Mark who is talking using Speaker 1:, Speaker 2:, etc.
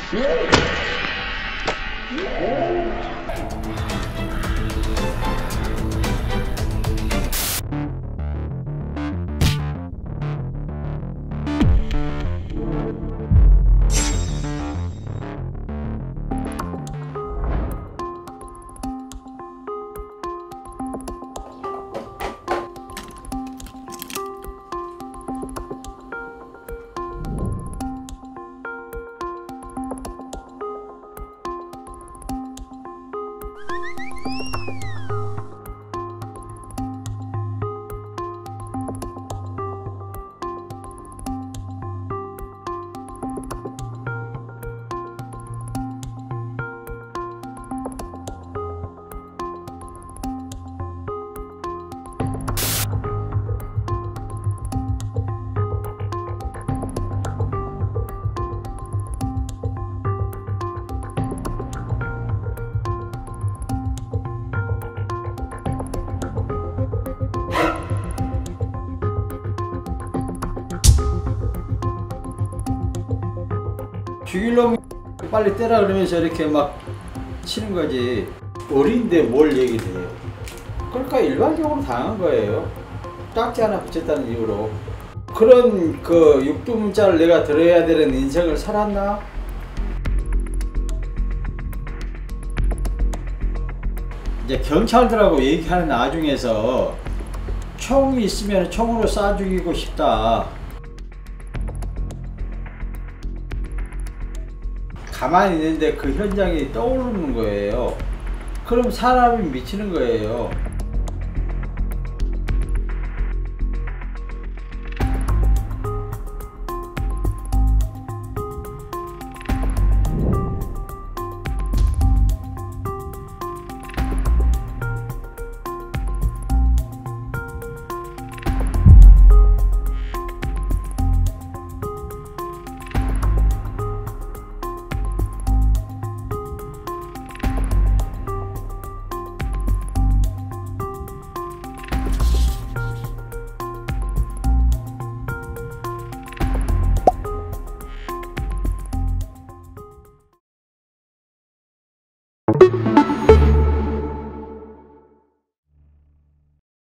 Speaker 1: 죽일 놈 빨리 떼라 그러면서 이렇게 막 치는 거지. 어린데 뭘 얘기를 해요. 그러니까 일반적으로 당한 거예요. 딱지 하나 붙였다는 이유로. 그런 그 육두문자를 내가 들어야 되는 인생을 살았나? 이제 경찰들하고 얘기하는 나중에서 총이 있으면 총으로 쏴 죽이고 싶다. 가만히 있는데 그 현장이 떠오르는 거예요. 그럼 사람이 미치는 거예요.